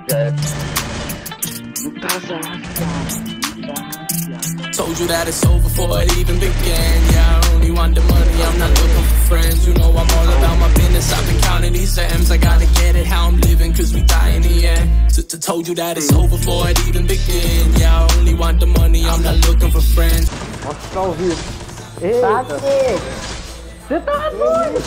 Told you that it's over before it even began. Yeah, I only want the money, I'm not looking for friends. You know I'm all about my business, I've been counting these M's. I gotta get it how I'm living, cause we die in the end. Told you that it's over before it even began. Yeah, I only want the money, I'm not looking for friends. Nossa, tá ao vivo. Eita! Você tá doido?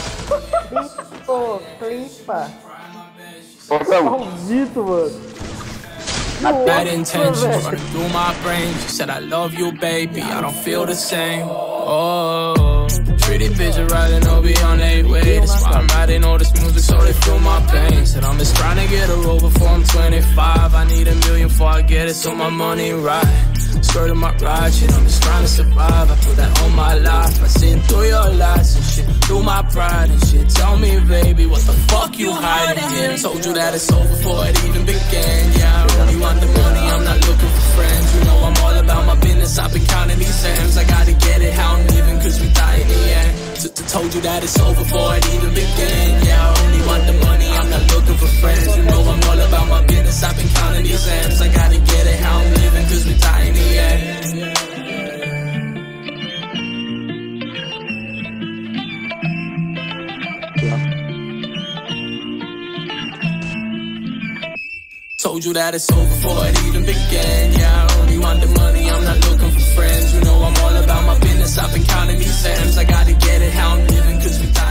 Clipa! Maldito, mano! Bad intentions running through my brain. She said I love you, baby, I don't feel the same. Oh, pretty bitch riding over on 8-way. That's why I'm writing all this music so they feel my pain. Said I'm just trying to get her over before I'm 25. I need $1 million before I get it so my money right. Skirting my ride, shit, I'm just trying to survive. I put that on my life, I seen through your lies and shit, through my pride and shit. Tell me, baby, what the fuck you hiding here? Told you that it's over before it even began. Yeah, I only want the money, I'm not looking for friends. You know I'm all about my business, I've been counting these M's. I gotta get it how I'm living, cause we die in the end. Told you that it's over before it even began. Yeah, I only want the money, I'm not looking for friends. You know I'm all about my business, I've been counting these M's. I gotta get it how I'm living, cause we die in the end. Told you that it's over before it even began. Yeah, I only want the money, I'm not looking for friends. You know I'm all about my business, I've been counting these M's. I gotta get it how I'm living, cause we die.